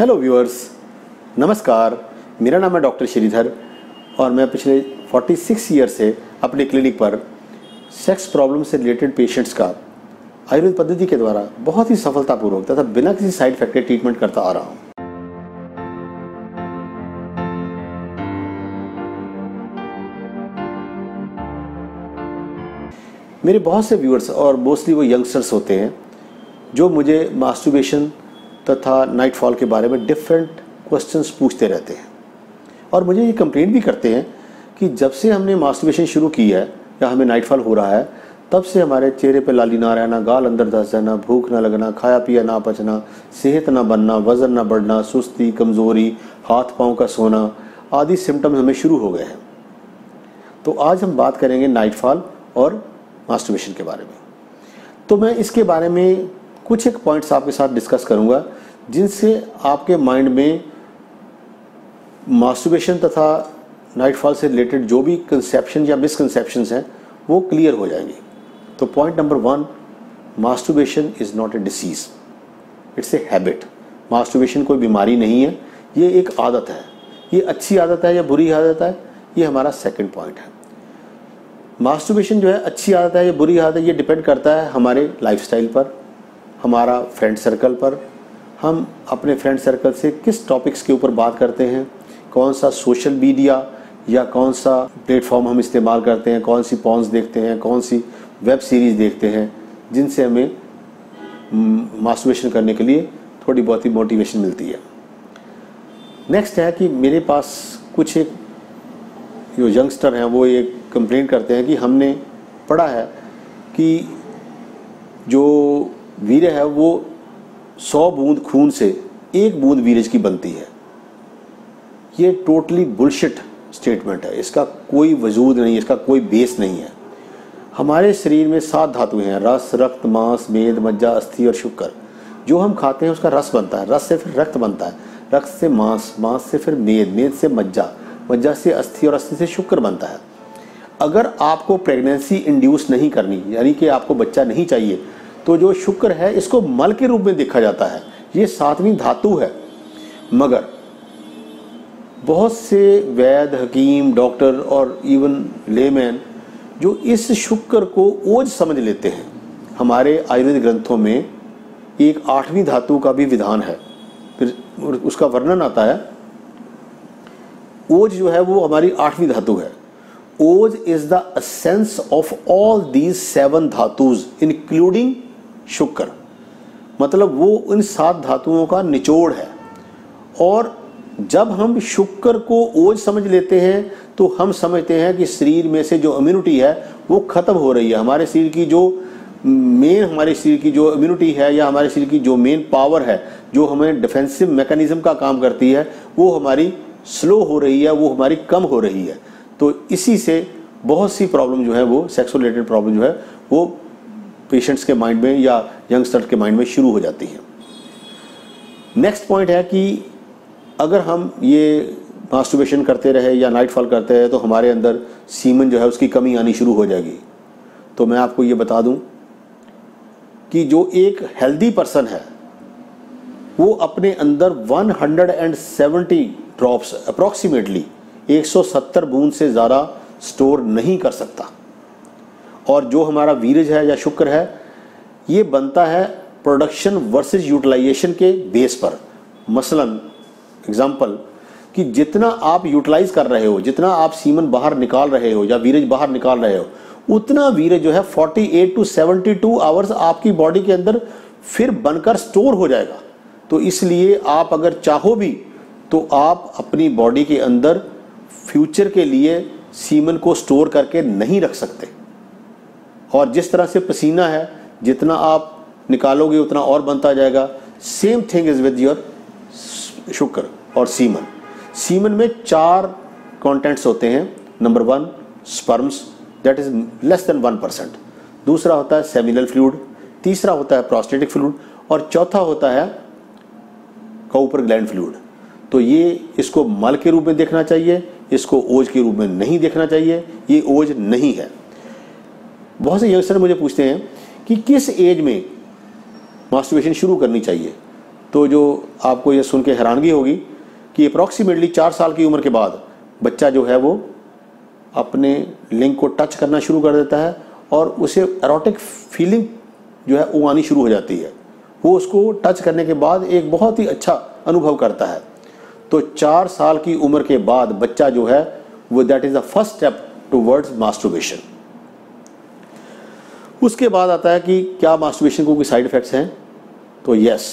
Hello viewers, नमस्कार। मेरा नाम है डॉक्टर श्रीधर और मैं पिछले 46 ईयर से अपने क्लिनिक पर सेक्स प्रॉब्लम से रिलेटेड पेशेंट्स का आयुर्वेद पद्धति के द्वारा बहुत ही सफलतापूर्वक तथा बिना किसी साइड इफेक्ट के ट्रीटमेंट करता आ रहा हूँ। मेरे बहुत से व्यूअर्स और मोस्टली वो यंगस्टर्स होते हैं जो मुझे मास्टरबेशन तथा नाइटफॉल के बारे में डिफरेंट क्वेश्चंस पूछते रहते हैं और मुझे ये कंप्लेंट भी करते हैं कि जब से हमने मास्टरबेशन शुरू की है या हमें नाइटफॉल हो रहा है तब से हमारे चेहरे पे लाली ना रहना, गाल अंदर धंस जाना, भूख ना लगना, खाया पिया ना पचना, सेहत ना बनना, वजन ना बढ़ना, सुस्ती, कमज़ोरी, हाथ पाँव का सोना आदि सिम्टम्स हमें शुरू हो गए हैं। तो आज हम बात करेंगे नाइटफॉल और मास्टरबेशन के बारे में। तो मैं इसके बारे में कुछ एक पॉइंट्स आपके साथ डिस्कस करूंगा जिनसे आपके माइंड में मास्टरबेशन तथा नाइटफॉल से रिलेटेड जो भी कंसेप्शन या मिसकंसेप्शंस हैं वो क्लियर हो जाएंगे। तो point number 1, masturbation is not a disease, it's a habit. Masturbation कोई बीमारी नहीं है, ये एक आदत है। ये अच्छी आदत है या बुरी आदत है, ये हमारा सेकंड पॉइंट है। मास्टरबेशन जो है अच्छी आदत है या बुरी आदत है, ये डिपेंड करता है हमारे लाइफस्टाइल पर, हमारा फ्रेंड सर्कल पर। हम अपने फ्रेंड सर्कल से किस टॉपिक्स के ऊपर बात करते हैं, कौन सा सोशल मीडिया या कौन सा प्लेटफॉर्म हम इस्तेमाल करते हैं, कौन सी पॉन्स देखते हैं, कौन सी वेब सीरीज़ देखते हैं जिनसे हमें मास्टरबेशन करने के लिए थोड़ी बहुत ही मोटिवेशन मिलती है। नेक्स्ट है कि मेरे पास कुछ एक जो यंगस्टर हैं वो ये कंप्लेंट करते हैं कि हमने पढ़ा है कि जो वीर्य है वो 100 बूंद खून से 1 बूंद वीर्य की बनती है। ये टोटली बुलशिट स्टेटमेंट है, इसका कोई वजूद नहीं, इसका कोई बेस नहीं है। हमारे शरीर में 7 धातुएं हैं, रस, रक्त, मांस, मेद, मज्जा, अस्थि और शुक्र। जो हम खाते हैं उसका रस बनता है, रस से फिर रक्त बनता है, रक्त से मांस, मांस से फिर मेद, मेद से मज्जा, मज्जा से अस्थि और अस्थि से शुक्र बनता है। अगर आपको प्रेगनेंसी इंड्यूस नहीं करनी, यानी कि आपको बच्चा नहीं चाहिए, तो जो शुक्र है इसको मल के रूप में देखा जाता है, ये 7वीं धातु है। मगर बहुत से वैद्य, हकीम, डॉक्टर और इवन लेमैन जो इस शुक्र को ओज समझ लेते हैं। हमारे आयुर्वेद ग्रंथों में एक 8वीं धातु का भी विधान है, फिर उसका वर्णन आता है। ओज जो है वो हमारी 8वीं धातु है। ओज is the essence of all these 7 धातुज इंक्लूडिंग शुक्र, मतलब वो इन 7 धातुओं का निचोड़ है। और जब हम शुक्र को ओज समझ लेते हैं तो हम समझते हैं कि शरीर में से जो इम्यूनिटी है वो खत्म हो रही है। हमारे शरीर की जो इम्यूनिटी है या हमारे शरीर की जो मेन पावर है जो हमें डिफेंसिव मैकेनिज्म का काम करती है वो हमारी स्लो हो रही है, वो हमारी कम हो रही है। तो इसी से बहुत सी प्रॉब्लम जो है वो सेक्सुअल रिलेटेड प्रॉब्लम जो है वो पेशेंट्स के माइंड में या यंगस्टर के माइंड में शुरू हो जाती है। नेक्स्ट पॉइंट है कि अगर हम ये मास्टरबेशन करते रहे या नाइटफॉल करते रहे तो हमारे अंदर सीमन जो है उसकी कमी आनी शुरू हो जाएगी। तो मैं आपको ये बता दूं कि जो एक हेल्दी पर्सन है वो अपने अंदर 170 ड्रॉप्स अप्रॉक्सीमेटली 170 बूंद से ज़्यादा स्टोर नहीं कर सकता। और जो हमारा वीर्य है या शुक्र है ये बनता है प्रोडक्शन वर्सेस यूटिलाइजेशन के बेस पर। मसलन एग्जाम्पल कि जितना आप यूटिलाइज कर रहे हो, जितना आप सीमन बाहर निकाल रहे हो या वीर्य बाहर निकाल रहे हो, उतना वीर्य जो है 48 to 72 आवर्स आपकी बॉडी के अंदर फिर बनकर स्टोर हो जाएगा। तो इसलिए आप अगर चाहो भी तो आप अपनी बॉडी के अंदर फ्यूचर के लिए सीमन को स्टोर करके नहीं रख सकते। और जिस तरह से पसीना है जितना आप निकालोगे उतना और बनता जाएगा। Same thing is with your शुक्र और सीमन। सीमन में 4 कंटेंट्स होते हैं। नंबर 1 sperms, that is less than 1%। दूसरा होता है सेमिनल फ्लूइड, तीसरा होता है प्रोस्टेटिक फ्लूइड और चौथा होता है काउपर ग्लैंड फ्लूइड। तो ये इसको मल के रूप में देखना चाहिए, इसको ओज के रूप में नहीं देखना चाहिए। ये ओज नहीं है। बहुत से यंगस्टर मुझे पूछते हैं कि किस एज में मास्टरबेशन शुरू करनी चाहिए। तो जो आपको ये सुन के हैरानगी होगी कि अप्रॉक्सीमेटली 4 साल की उम्र के बाद बच्चा जो है वो अपने लिंग को टच करना शुरू कर देता है और उसे एरोटिक फीलिंग जो है वो आनी शुरू हो जाती है। वो उसको टच करने के बाद एक बहुत ही अच्छा अनुभव करता है। तो 4 साल की उम्र के बाद बच्चा जो है वो that is the first step towards masturbation. उसके बाद आता है कि क्या मास्टरबेशन को कोई साइड इफ़ेक्ट्स हैं? तो यस,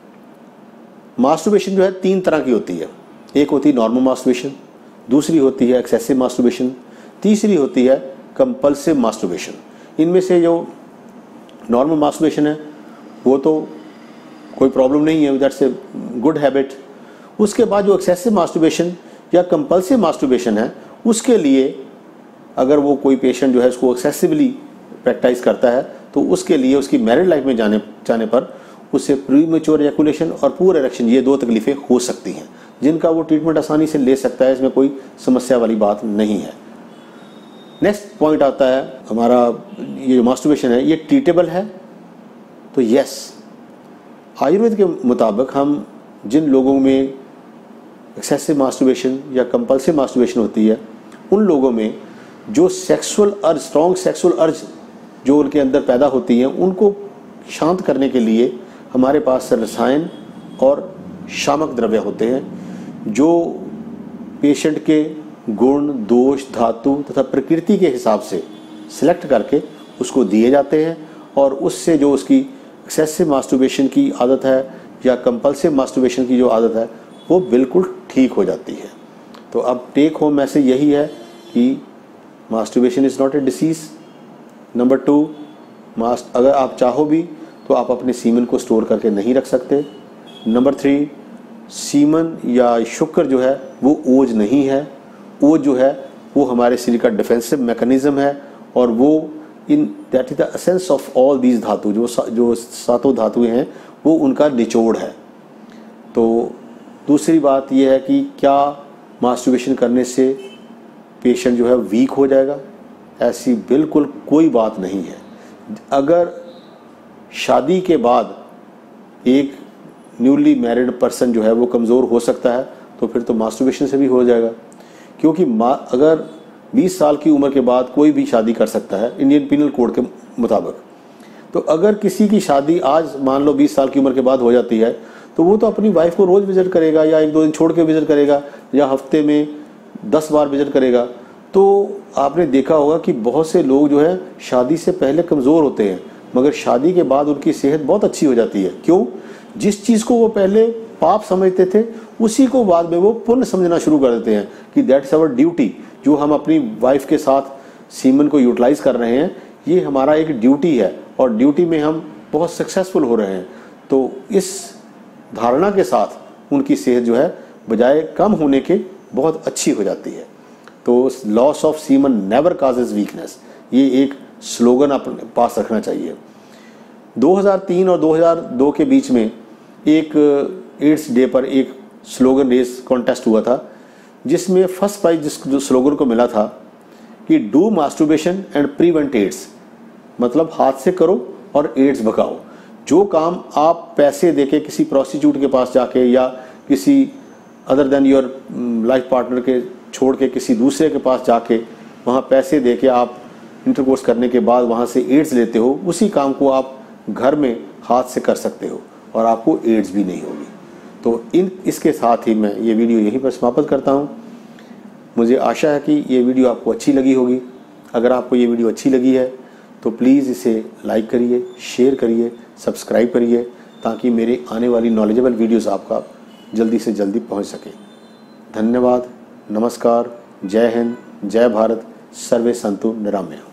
मास्टरबेशन जो है 3 तरह की होती है। एक होती है नॉर्मल मास्टरबेशन, दूसरी होती है एक्सेसिव मास्टरबेशन, तीसरी होती है कंपल्सिव मास्टरबेशन। इनमें से जो नॉर्मल मास्टरबेशन है वो तो कोई प्रॉब्लम नहीं है, दैट्स ए गुड हैबिट। उसके बाद जो एक्सेसिव मास्टरबेशन या कंपल्सिव मास्टरबेशन है, उसके लिए अगर वो कोई पेशेंट जो है उसको एक्सेसिवली प्रैक्टिस करता है तो उसके लिए उसकी मैरिड लाइफ में जाने पर उससे प्रीमेच्योर एजैकुलेशन और पुअर इरेक्शन, ये 2 तकलीफ़ें हो सकती हैं जिनका वो ट्रीटमेंट आसानी से ले सकता है। इसमें कोई समस्या वाली बात नहीं है। नेक्स्ट पॉइंट आता है हमारा, ये जो मास्टरबेशन है ये ट्रीटेबल है? तो यस, आयुर्वेद के मुताबिक हम जिन लोगों में एक्सेसिव मास्टरबेशन या कंपल्सिव मास्टरबेशन होती है उन लोगों में जो सेक्सुअल अर्ज, स्ट्रॉन्ग सेक्सुअल अर्ज जो उनके अंदर पैदा होती हैं उनको शांत करने के लिए हमारे पास रसायन और शामक द्रव्य होते हैं जो पेशेंट के गुण, दोष, धातु तथा प्रकृति के हिसाब से सिलेक्ट करके उसको दिए जाते हैं और उससे जो उसकी एक्सेसिव मास्टरबेशन की आदत है या कंपल्सिव मास्टरबेशन की जो आदत है वो बिल्कुल ठीक हो जाती है। तो अब टेक होम मैसेज यही है कि masturbation is not a disease. Number 2, अगर आप चाहो भी तो आप अपने सीमन को स्टोर करके नहीं रख सकते। नंबर 3, सीमन या शुक्र जो है वो ओज नहीं है। ओज जो है वो हमारे शरीर का डिफेंसिव मैकेनिज्म है और वो in that is the essence of all these धातु, जो 7 धातुएं हैं वो उनका निचोड़ है। तो दूसरी बात यह है कि क्या मास्टरबेशन करने से पेशेंट जो है वीक हो जाएगा? ऐसी बिल्कुल कोई बात नहीं है। अगर शादी के बाद एक न्यूली मैरिड पर्सन जो है वो कमज़ोर हो सकता है तो फिर तो मास्टरबेशन से भी हो जाएगा, क्योंकि अगर 20 साल की उम्र के बाद कोई भी शादी कर सकता है इंडियन पिनल कोड के मुताबिक। तो अगर किसी की शादी आज मान लो 20 साल की उम्र के बाद हो जाती है तो वो तो अपनी वाइफ को रोज़ विजिट करेगा या 1-2 दिन छोड़ के विजिट करेगा या हफ्ते में 10 बार विजिट करेगा। तो आपने देखा होगा कि बहुत से लोग जो है शादी से पहले कमज़ोर होते हैं मगर शादी के बाद उनकी सेहत बहुत अच्छी हो जाती है। क्यों? जिस चीज़ को वो पहले पाप समझते थे उसी को बाद में वो पुण्य समझना शुरू कर देते हैं कि दैट्स आवर ड्यूटी। जो हम अपनी वाइफ के साथ सीमन को यूटिलाइज कर रहे हैं ये हमारा एक ड्यूटी है और ड्यूटी में हम बहुत सक्सेसफुल हो रहे हैं। तो इस धारणा के साथ उनकी सेहत जो है बजाय कम होने के बहुत अच्छी हो जाती है। तो loss of semen never causes weakness, ये एक स्लोगन अपने पास रखना चाहिए। 2003 और 2002 के बीच में एक एड्स डे पर एक स्लोगन रेस कॉन्टेस्ट हुआ था जिसमें फर्स्ट प्राइज जिस स्लोगन को मिला था कि do masturbation and prevent AIDS, मतलब हाथ से करो और एड्स भगाओ। जो काम आप पैसे देके किसी प्रोस्टिट्यूट के पास जाके या किसी other than your life partner के छोड़ के किसी दूसरे के पास जाके वहाँ पैसे देके आप इंटरकोर्स करने के बाद वहाँ से एड्स लेते हो, उसी काम को आप घर में हाथ से कर सकते हो और आपको एड्स भी नहीं होगी। तो इसके साथ ही मैं ये वीडियो यहीं पर समाप्त करता हूँ। मुझे आशा है कि ये वीडियो आपको अच्छी लगी होगी। अगर आपको ये वीडियो अच्छी लगी है तो प्लीज़ इसे लाइक करिए, शेयर करिए, सब्सक्राइब करिए ताकि मेरे आने वाली नॉलेजेबल वीडियोस आपका जल्दी से जल्दी पहुंच सके। धन्यवाद, नमस्कार, जय हिंद, जय भारत, सर्वे संतु निरामया।